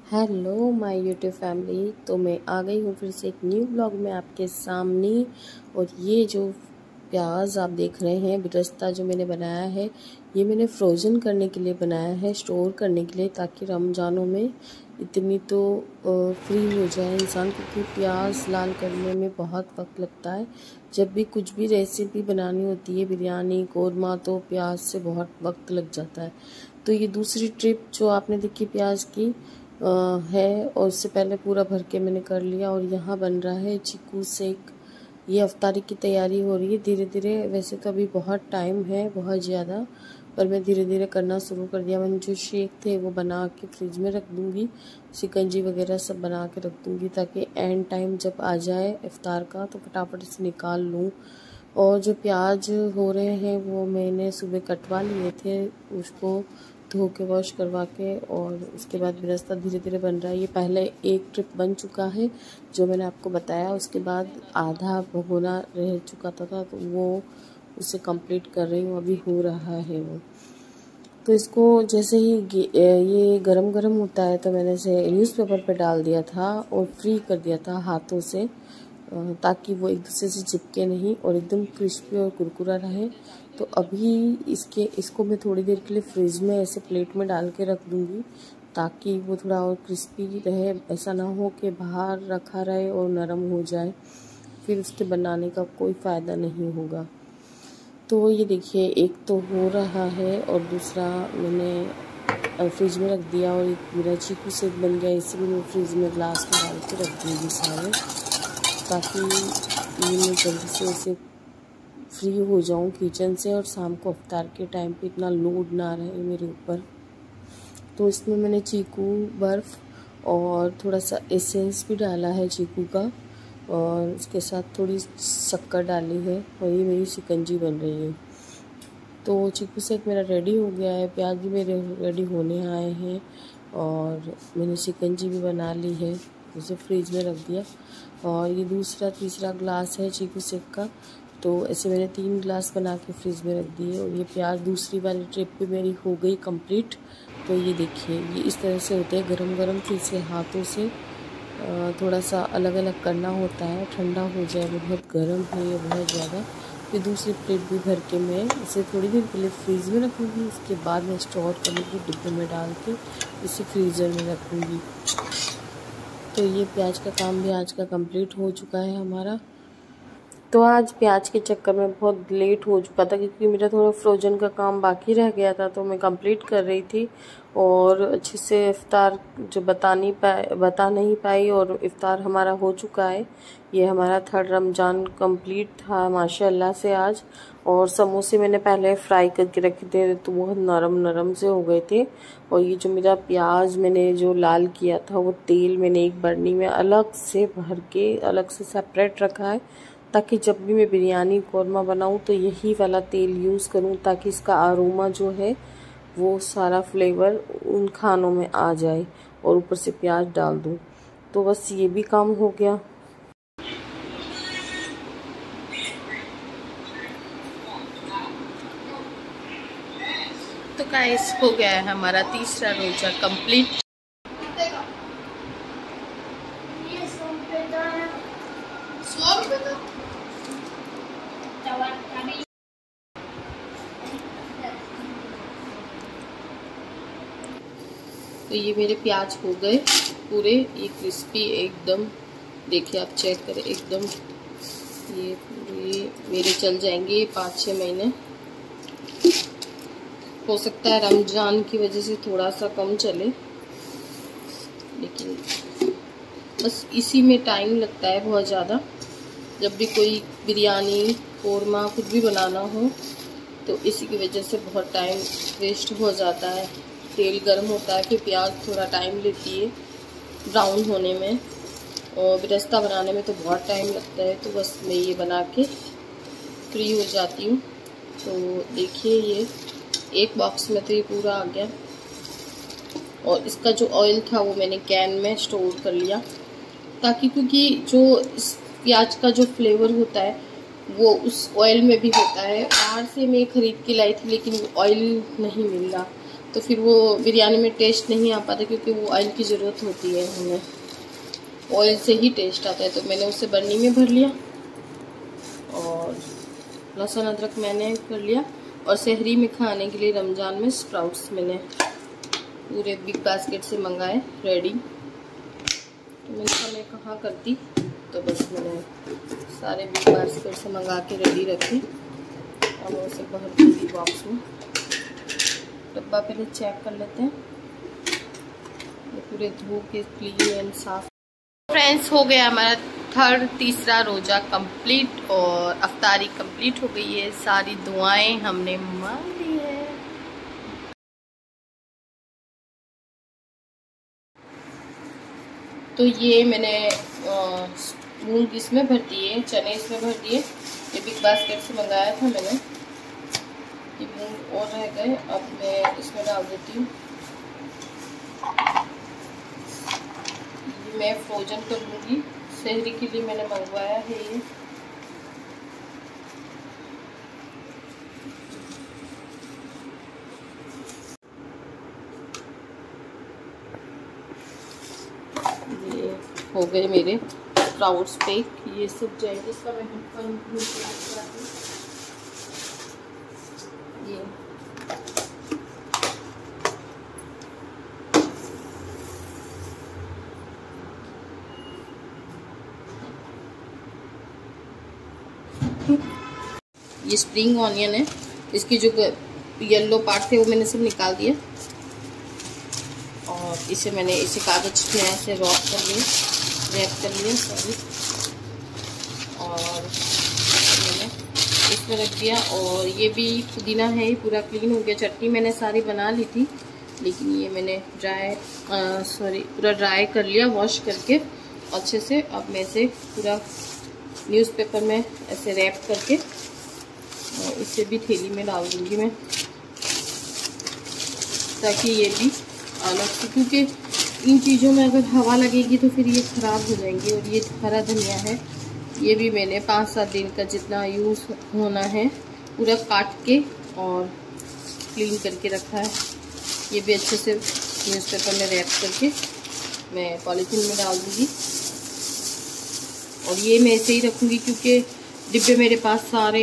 Hello my YouTube family. तो मैं आ गई हूँ फिर से एक न्यू ब्लॉग में आपके सामने। और ये जो प्याज आप देख रहे हैं बिरस्ता जो मैंने बनाया है, ये मैंने फ्रोज़न करने के लिए बनाया है, स्टोर करने के लिए, ताकि रमज़ानों में इतनी तो फ्री हो जाए इंसान, क्योंकि प्याज लाल करने में बहुत वक्त लगता है। जब भी कुछ भी रेसिपी बनानी होती है, बिरयानी, कोरमा, तो प्याज से बहुत वक्त लग जाता है। तो ये दूसरी ट्रिप जो आपने देखी प्याज की है, और उससे पहले पूरा भर के मैंने कर लिया। और यहाँ बन रहा है चीकू शेक। ये अफ्तारी की तैयारी हो रही है धीरे धीरे। वैसे तो अभी बहुत टाइम है, बहुत ज़्यादा, पर मैं धीरे धीरे करना शुरू कर दिया। मैंने जो शेक थे वो बना के फ्रिज में रख दूँगी, शिकंजी वगैरह सब बना के रख दूँगी, ताकि एंड टाइम जब आ जाए इफ्तार का तो फटाफट से निकाल लूँ। और जो प्याज हो रहे हैं वो मैंने सुबह कटवा लिए थे, उसको धो के वॉश करवा के, और उसके बाद बिरस्ता धीरे धीरे बन रहा है। ये पहले एक ट्रिप बन चुका है जो मैंने आपको बताया, उसके बाद आधा भगोना रह चुका था तो वो उसे कंप्लीट कर रही हूँ, अभी हो रहा है वो। तो इसको जैसे ही ये गरम गरम होता है तो मैंने इसे न्यूज़पेपर पे डाल दिया था और फ्री कर दिया था हाथों से, ताकि वो एक दूसरे से चिपके नहीं और एकदम क्रिस्पी और कुरकुरा रहे। तो अभी इसको मैं थोड़ी देर के लिए फ्रिज में ऐसे प्लेट में डाल के रख दूँगी, ताकि वो थोड़ा और क्रिस्पी रहे। ऐसा ना हो कि बाहर रखा रहे और नरम हो जाए, फिर उसके बनाने का कोई फ़ायदा नहीं होगा। तो ये देखिए, एक तो हो रहा है और दूसरा मैंने फ्रिज में रख दिया। और एक मेरा चीकू शेक बन गया, इसे भी मैं फ्रिज में ग्लास में डाल के रख दूँगी सारे, ताकि ये मैं जल्दी से ऐसे फ्री हो जाऊं किचन से, और शाम को इफ्तार के टाइम पे इतना लोड ना रहे मेरे ऊपर। तो इसमें मैंने चीकू बर्फ़ और थोड़ा सा एसेंस भी डाला है चीकू का, और उसके साथ थोड़ी शक्कर डाली है, और ये मेरी शिकंजी बन रही है। तो चीकू शेक मेरा रेडी हो गया है, प्याज भी मेरे रेडी होने आए हैं, और मैंने शिकंजी भी बना ली है, उसे फ्रिज में रख दिया। और ये दूसरा तीसरा ग्लास है चीकू शेक का। तो ऐसे मैंने 3 ग्लास बना के फ्रिज में रख दिए। और ये प्याज दूसरी वाली ट्रिप भी मेरी हो गई कंप्लीट। तो ये देखिए, ये इस तरह से होते हैं गरम गरम, फिर से हाथों से थोड़ा सा अलग अलग करना होता है, ठंडा हो जाए। वो बहुत गर्म है ये, बहुत ज़्यादा। फिर दूसरी प्लेट भी भर के मैं इसे थोड़ी देर के लिए फ्रीज में रखूँगी, उसके बाद मैं स्टोर करूँगी डिब्बे में डाल के, इसे फ्रीज़र में रखूँगी। तो ये प्याज का काम भी आज का कंप्लीट हो चुका है हमारा। तो आज प्याज के चक्कर में बहुत लेट हो चुका था, क्योंकि मेरा थोड़ा फ्रोजन का काम बाकी रह गया था, तो मैं कंप्लीट कर रही थी। और अच्छे से इफ्तार जो बता नहीं पाई, और इफ्तार हमारा हो चुका है। ये हमारा 3rd रमज़ान कंप्लीट था माशाल्लाह से आज। और समोसे मैंने पहले फ्राई करके रखे थे, तो बहुत नरम नरम से हो गए थे। और ये जो मेरा प्याज मैंने जो लाल किया था, वो तेल मैंने एक बर्नी में अलग से भर के अलग से सेपरेट रखा है, ताकि जब भी मैं बिरयानी कोरमा बनाऊं तो यही वाला तेल यूज़ करूं, ताकि इसका अरोमा जो है वो सारा फ्लेवर उन खानों में आ जाए। और ऊपर से प्याज डाल दूं, तो बस ये भी काम हो गया। तो गाइस, हो गया है हमारा तीसरा रोजा कंप्लीट। तो ये मेरे प्याज हो गए पूरे, ये क्रिस्पी एकदम। देखिए आप चेक करें एकदम, ये पूरे मेरे चल जाएंगे 5-6 महीने। हो सकता है रमज़ान की वजह से थोड़ा सा कम चले, लेकिन बस इसी में टाइम लगता है बहुत ज़्यादा। जब भी कोई बिरयानी कोरमा कुछ भी बनाना हो, तो इसी की वजह से बहुत टाइम वेस्ट हो जाता है। तेल गर्म होता है, फिर प्याज थोड़ा टाइम लेती है ब्राउन होने में, और बिरस्ता बनाने में तो बहुत टाइम लगता है। तो बस मैं ये बना के फ्री हो जाती हूँ। तो देखिए, ये एक बॉक्स में तो ये पूरा आ गया। और इसका जो ऑयल था वो मैंने कैन में स्टोर कर लिया, ताकि क्योंकि जो इस प्याज का जो फ्लेवर होता है वो उस ऑयल में भी होता है। बाहर से मैं खरीद के लाई थी, लेकिन वो ऑयल नहीं मिल रहा। तो फिर वो बिरयानी में टेस्ट नहीं आ पाता, क्योंकि वो ऑयल की ज़रूरत होती है, हमें ऑयल से ही टेस्ट आता है। तो मैंने उसे बर्नी में भर लिया और लहसुन अदरक मैंने कर लिया। और सहरी में खाने के लिए रमज़ान में स्प्राउट्स मैंने पूरे बिग बास्केट से मंगाए रेडी। तो मैंने कहा मैं कहाँ करती, तो बस मैंने सारे बिग बास्केट से मंगा के रेडी रखे और मैं उसे भर दूँगी बॉक्स में। डब्बा पहले चेक कर लेते हैं, ये पूरे धो के क्लीन एंड साफ। फ्रेंड्स, हो गया हमारा तीसरा रोज़ा कंप्लीट और अफ्तारी कंप्लीट हो गई है। सारी दुआएं हमने मांग ली है। तो ये मैंने मूंग इसमें भर दिए, चने इसमें भर दिए। ये बिग बास्केट से मंगाया था मैंने। ये मूंग और रह गए, अब मैं इसमें डाल देती हूँ। मैं फ्रोजन कर लूँगी, सहरी के लिए मैंने मंगवाया है ये हो गए मेरे स्प्राउट्स पैक। ये सब जाएंगे, इसका मैं ये ये स्प्रिंग ऑनियन है, इसकी जो येलो पार्ट थे वो मैंने सब निकाल दिया और इसे मैंने इसे कागज में ऐसे रैप कर लिए सॉरी, और मैंने इसमें रख दिया। और ये भी पुदीना है, ये पूरा क्लीन हो गया। चटनी मैंने सारी बना ली थी, लेकिन ये मैंने पूरा ड्राई कर लिया वॉश करके अच्छे से। अब मैं इसे पूरा न्यूज़पेपर में ऐसे रैप करके इसे भी थैली में डाल दूँगी मैं, ताकि ये भी अलग से, क्योंकि इन चीज़ों में अगर हवा लगेगी तो फिर ये ख़राब हो जाएंगी। और ये हरा धनिया है, ये भी मैंने 5-7 दिन का जितना यूज़ होना है पूरा काट के और क्लीन करके रखा है। ये भी अच्छे से न्यूज़पेपर में रैप करके मैं पॉलीथीन में डाल दूँगी। और ये मैं ऐसे ही रखूँगी, क्योंकि डिब्बे मेरे पास सारे।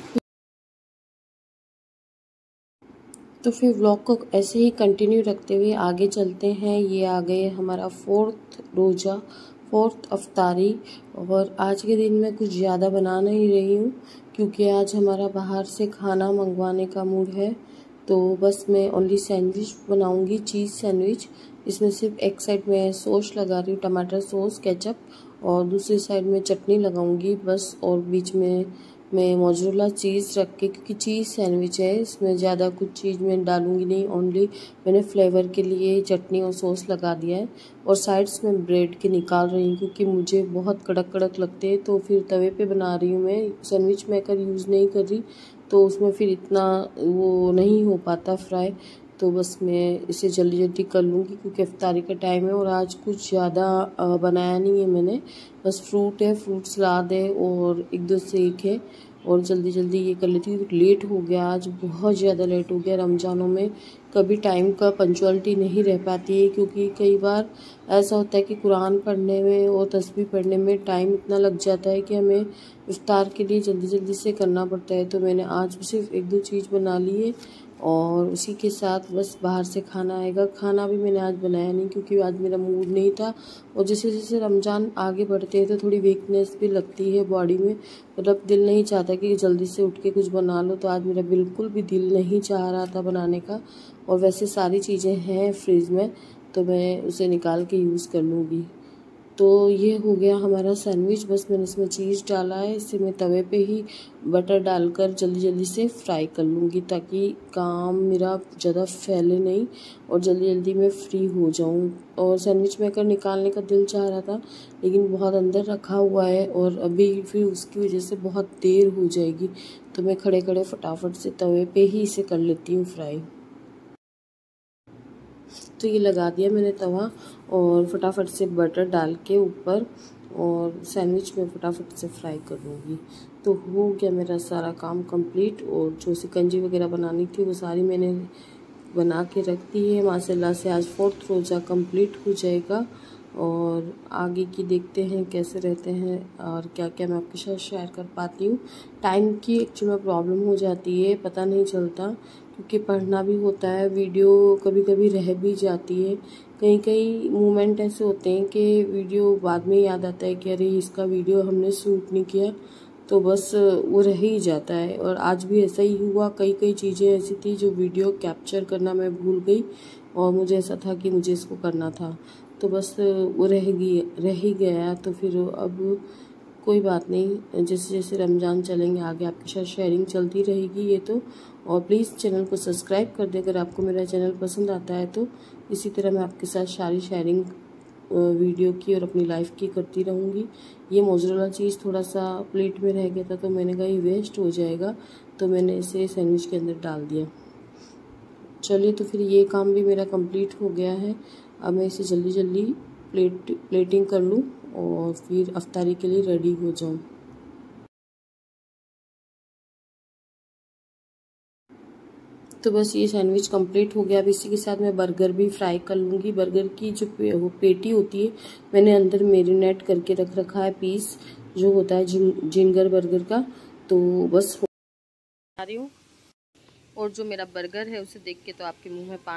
तो फिर व्लॉग को ऐसे ही कंटिन्यू रखते हुए आगे चलते हैं। ये आ गए हमारा 4th रोज़ा, 4th अफ्तारी। और आज के दिन मैं कुछ ज़्यादा बना नहीं रही हूँ, क्योंकि आज हमारा बाहर से खाना मंगवाने का मूड है। तो बस मैं ओनली सैंडविच बनाऊँगी, चीज़ सैंडविच। इसमें सिर्फ एक साइड में सॉस लगा रही हूँ, टमाटर सॉस केचप, और दूसरी साइड में चटनी लगाऊंगी बस। और बीच में मैं मोज़रेला चीज़ रख के, क्योंकि चीज़ सैंडविच है, इसमें ज़्यादा कुछ चीज़ मैं डालूंगी नहीं, ओनली मैंने फ्लेवर के लिए चटनी और सॉस लगा दिया है। और साइड्स में ब्रेड के निकाल रही हूँ, क्योंकि मुझे बहुत कड़क कड़क लगते हैं। तो फिर तवे पे बना रही हूँ मैं, सैंडविच मेकर यूज़ नहीं कर रही, तो उसमें फिर इतना वो नहीं हो पाता फ्राई। तो बस मैं इसे जल्दी जल्दी कर लूँगी, क्योंकि इफ्तारी का टाइम है। और आज कुछ ज़्यादा बनाया नहीं है मैंने, बस फ्रूट है, फ्रूट सलाद है और 1-2 सेक है। और जल्दी जल्दी ये कर लेती हूँ। लेट हो गया, आज बहुत ज़्यादा लेट हो गया। रमज़ानों में कभी टाइम का पंचुअलिटी नहीं रह पाती है, क्योंकि कई बार ऐसा होता है कि कुरान पढ़ने में और तस्बीह पढ़ने में टाइम इतना लग जाता है कि हमें इफ्तार के लिए जल्दी जल्दी से करना पड़ता है। तो मैंने आज सिर्फ 1-2 चीज़ बना ली है और उसी के साथ बस बाहर से खाना आएगा। खाना भी मैंने आज बनाया नहीं, क्योंकि आज मेरा मूड नहीं था। और जैसे जैसे रमज़ान आगे बढ़ते हैं तो थोड़ी वीकनेस भी लगती है बॉडी में, मतलब दिल नहीं चाहता कि जल्दी से उठ के कुछ बना लो। तो आज मेरा बिल्कुल भी दिल नहीं चाह रहा था बनाने का। और वैसे सारी चीज़ें हैं फ्रिज में, तो मैं उसे निकाल के यूज़ कर लूँगी। तो ये हो गया हमारा सैंडविच। बस मैंने इसमें चीज़ डाला है, इसे मैं तवे पे ही बटर डालकर जल्दी जल्दी से फ्राई कर लूँगी, ताकि काम मेरा ज़्यादा फैले नहीं और जल्दी जल्दी मैं फ्री हो जाऊँ। और सैंडविच मेकर निकालने का दिल चाह रहा था, लेकिन बहुत अंदर रखा हुआ है और अभी फिर उसकी वजह से बहुत देर हो जाएगी। तो मैं खड़े खड़े फटाफट से तवे पे ही इसे कर लेती हूँ फ्राई। तो ये लगा दिया मैंने तवा और फटाफट से बटर डाल के ऊपर, और सैंडविच में फटाफट से फ्राई कर लूँगी। तो हो गया मेरा सारा काम कंप्लीट। और जो शिकंजी वगैरह बनानी थी वो सारी मैंने बना के रख दी है। माशाल्लाह से आज 4th रोज़ा कंप्लीट हो जाएगा और आगे की देखते हैं कैसे रहते हैं और क्या क्या मैं आपके साथ शेयर कर पाती हूँ। टाइम की एक्चुअली में प्रॉब्लम हो जाती है, पता नहीं चलता, क्योंकि पढ़ना भी होता है, वीडियो कभी कभी रह भी जाती है। कई कई मोमेंट ऐसे होते हैं कि वीडियो बाद में याद आता है कि अरे इसका वीडियो हमने शूट नहीं किया, तो बस वो रह ही जाता है। और आज भी ऐसा ही हुआ, कई कई चीज़ें ऐसी थी जो वीडियो कैप्चर करना मैं भूल गई और मुझे ऐसा था कि मुझे इसको करना था, तो बस वो रह ही गया। तो फिर अब कोई बात नहीं, जैसे जैसे रमज़ान चलेंगे आगे आपके साथ शेयरिंग चलती रहेगी ये तो। और प्लीज़ चैनल को सब्सक्राइब कर दें अगर आपको मेरा चैनल पसंद आता है तो। इसी तरह मैं आपके साथ सारी शेयरिंग वीडियो की और अपनी लाइफ की करती रहूँगी। ये मोज़रेला चीज़ थोड़ा सा प्लेट में रह गया था, तो मैंने कहा ये वेस्ट हो जाएगा, तो मैंने इसे सैंडविच के अंदर डाल दिया। चलिए, तो फिर ये काम भी मेरा कंप्लीट हो गया है। अब मैं इसे जल्दी जल्दी प्लेटिंग कर लूँ और फिर अफ्तारी के लिए रेडी हो जाऊँ। तो बस ये सैंडविच कंप्लीट हो गया। अब इसी के साथ मैं बर्गर भी फ्राई कर लूँगी। बर्गर की जो वो पेटी होती है, मैंने अंदर मैरिनेट करके रख रखा है पीस जो होता है जिंगर बर्गर का, तो बस बना रही हूँ। और जो मेरा बर्गर है उसे देख के तो आपके मुंह में पानी।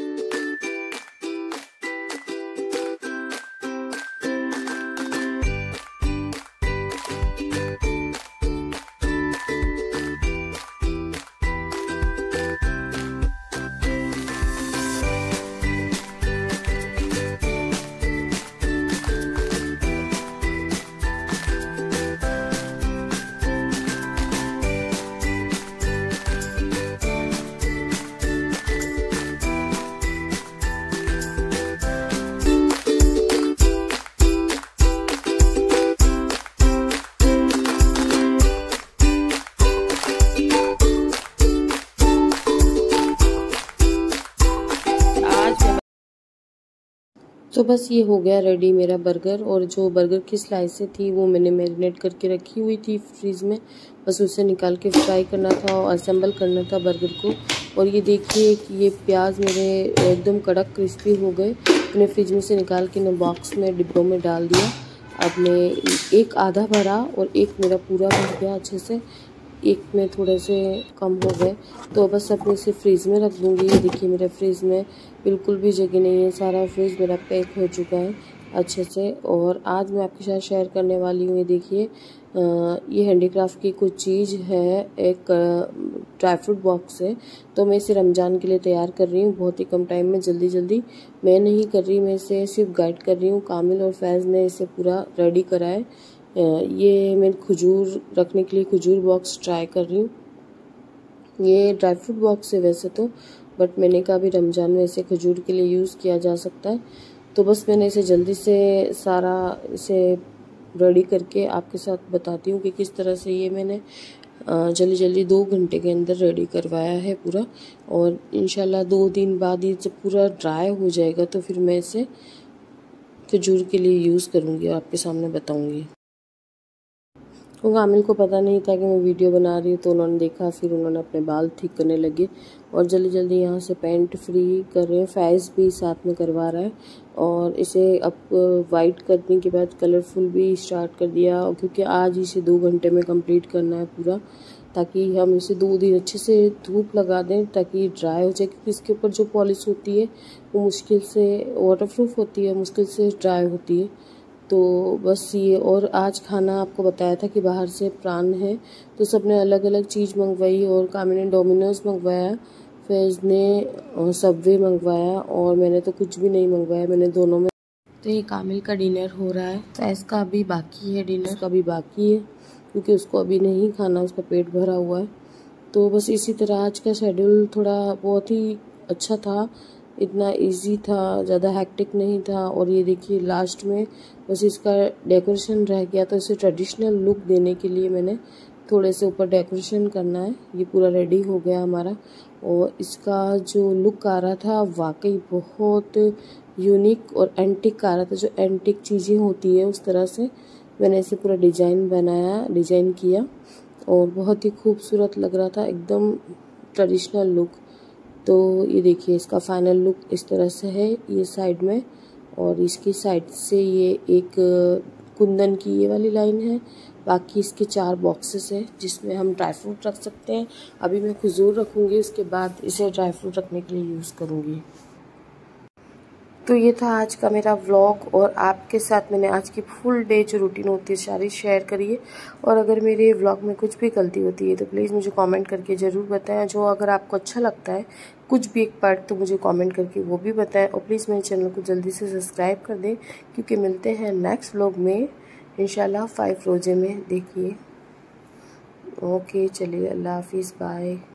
तो बस ये हो गया रेडी मेरा बर्गर। और जो बर्गर की स्लाइसें थी वो मैंने मैरिनेट करके रखी हुई थी फ्रीज में, बस उसे निकाल के फ्राई करना था और असेंबल करना था बर्गर को। और ये देखिए कि ये प्याज मेरे एकदम कड़क क्रिस्पी हो गए। मैंने फ्रिज में से निकाल के ना बॉक्स में डिब्बों में डाल दिया। अब मैं एक आधा भरा और एक मेरा पूरा भर गया अच्छे से, एक में थोड़े से कम हो गए, तो बस अपने इसे फ्रीज़ में रख दूँगी। ये देखिए मेरे फ्रीज़ में बिल्कुल भी जगह नहीं है, सारा फ्रीज़ मेरा पैक हो चुका है अच्छे से। और आज मैं आपके साथ शेयर करने वाली हूँ, ये देखिए ये हैंडीक्राफ्ट की कुछ चीज़ है, एक ड्राई फ्रूट बॉक्स है। तो मैं इसे रमज़ान के लिए तैयार कर रही हूँ बहुत ही कम टाइम में, जल्दी जल्दी मैं नहीं कर रही, मैं इसे सिर्फ गाइड कर रही हूँ। कामिल और फैज़ ने इसे पूरा रेडी करा है। ये मैं खजूर रखने के लिए खजूर बॉक्स ट्राई कर रही हूँ। ये ड्राई फ्रूट बॉक्स है वैसे तो, बट मैंने कहा भी रमज़ान में इसे खजूर के लिए यूज़ किया जा सकता है। तो बस मैंने इसे जल्दी से सारा इसे रेडी करके आपके साथ बताती हूँ कि किस तरह से ये मैंने जल्दी जल्दी 2 घंटे के अंदर रेडी करवाया है पूरा। और इंशाल्लाह 2 दिन बाद ये जब पूरा ड्राई हो जाएगा तो फिर मैं इसे खजूर के लिए यूज़ करूँगी और आपके सामने बताऊँगी। तो कामिल को पता नहीं था कि मैं वीडियो बना रही हूँ, तो उन्होंने देखा, फिर उन्होंने अपने बाल ठीक करने लगे और जल्दी जल्दी यहाँ से पैंट फ्री कर रहे हैं। फैज़ भी साथ में करवा रहा है और इसे अब वाइट करने के बाद कलरफुल भी स्टार्ट कर दिया, और क्योंकि आज इसे 2 घंटे में कंप्लीट करना है पूरा, ताकि हम इसे 2 दिन अच्छे से धूप लगा दें ताकि ड्राई हो जाए, क्योंकि इसके ऊपर जो पॉलिश होती है वो मुश्किल से वाटरप्रूफ होती है, मुश्किल से ड्राई होती है। तो बस ये, और आज खाना आपको बताया था कि बाहर से प्राण है, तो सबने अलग अलग चीज़ मंगवाई। और कामिल ने डोमिनोज मंगवाया, फैज़ ने सबवे मंगवाया और मैंने तो कुछ भी नहीं मंगवाया, मैंने दोनों में। तो ये कामिल का डिनर हो रहा है, फैज़ का अभी बाकी है, डिनर का भी बाकी है क्योंकि उसको अभी नहीं खाना, उसका पेट भरा हुआ है। तो बस इसी तरह आज का शेड्यूल थोड़ा बहुत ही अच्छा था, इतना इजी था, ज़्यादा हैक्टिक नहीं था। और ये देखिए लास्ट में बस इसका डेकोरेशन रह गया, तो इसे ट्रेडिशनल लुक देने के लिए मैंने थोड़े से ऊपर डेकोरेशन करना है। ये पूरा रेडी हो गया हमारा और इसका जो लुक आ रहा था वाकई बहुत यूनिक और एंटिक आ रहा था। जो एंटिक चीज़ें होती है उस तरह से मैंने इसे पूरा डिज़ाइन किया और बहुत ही खूबसूरत लग रहा था, एकदम ट्रेडिशनल लुक। तो ये देखिए इसका फाइनल लुक इस तरह से है, ये साइड में, और इसकी साइड से ये एक कुंदन की ये वाली लाइन है। बाकी इसके 4 बॉक्सेस है जिसमें हम ड्राई फ्रूट रख सकते हैं। अभी मैं खजूर रखूँगी, उसके बाद इसे ड्राई फ्रूट रखने के लिए यूज़ करूँगी। तो ये था आज का मेरा व्लॉग, और आपके साथ मैंने आज की फुल डे जो रूटीन होती है सारी शेयर करी है। और अगर मेरे व्लॉग में कुछ भी गलती होती है तो प्लीज़ मुझे कमेंट करके ज़रूर बताएं। जो अगर आपको अच्छा लगता है कुछ भी एक पार्ट, तो मुझे कमेंट करके वो भी बताएं। और प्लीज़ मेरे चैनल को जल्दी से सब्सक्राइब कर दें, क्योंकि मिलते हैं नेक्स्ट व्लॉग में इंशाल्लाह 5 रोज़े में। देखिए, ओके, चलिए, अल्लाह हाफिज़, बाय।